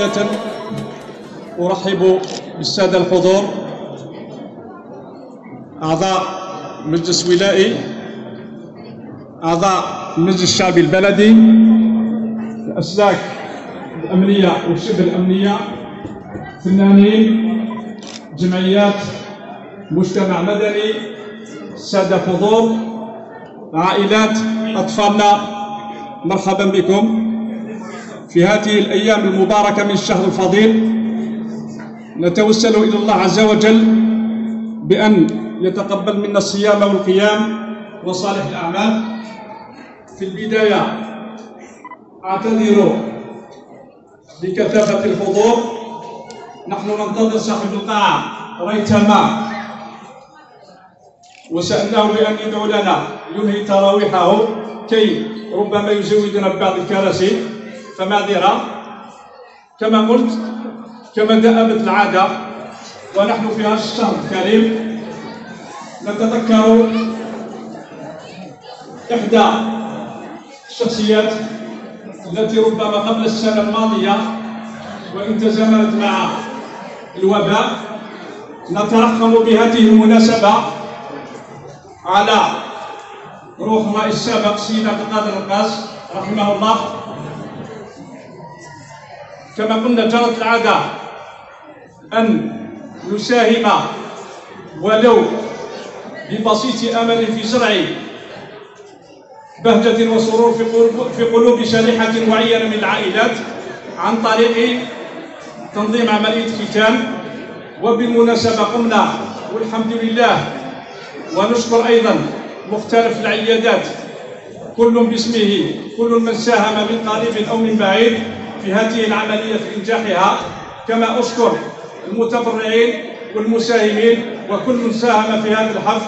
بداية أرحب بالسادة الحضور، أعضاء مجلس ولائي، أعضاء المجلس الشعبي البلدي، الأسلاك الأمنية والشبه الأمنية، فنانين، جمعيات، مجتمع مدني، السادة الحضور، عائلات، أطفالنا، مرحبا بكم في هذه الأيام المباركة من الشهر الفضيل. نتوسل إلى الله عز وجل بأن يتقبل منا الصيام والقيام وصالح الأعمال. في البداية أعتذر بكثافة الحضور، نحن ننتظر صاحب القاعة ريثما وسألناه بأن يدعو لنا ينهي تراويحه كي ربما يزودنا ببعض الكراسي، فمعذرة. كما قلت، كما دأبت العادة ونحن في هذا الشهر الكريم نتذكر إحدى الشخصيات التي ربما قبل السنة الماضية وإن تزامنت مع الوباء. نترحم بهذه المناسبة على روح الرئيس السابق سيدنا عبد القادر القاس رحمه الله. كما قلنا، جرت العادة أن نساهم ولو ببسيط أمل في زرع بهجة وسرور في قلوب شريحة معينة من العائلات عن طريق تنظيم عملية ختان. وبالمناسبة قمنا والحمد لله ونشكر أيضا مختلف العيادات كل باسمه، كل من ساهم من قريب أو من بعيد في هذه العملية في إنجاحها. كما أشكر المتبرعين والمساهمين وكل من ساهم في هذا الحفل.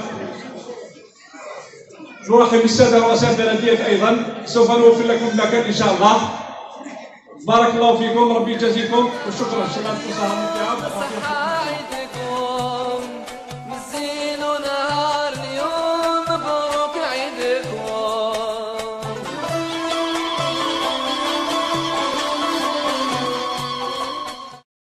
نرحب بالسادة رؤساء البلديات أيضا، سوف نوفر لكم المكان إن شاء الله. بارك الله فيكم، ربي يجازيكم، وشكرا.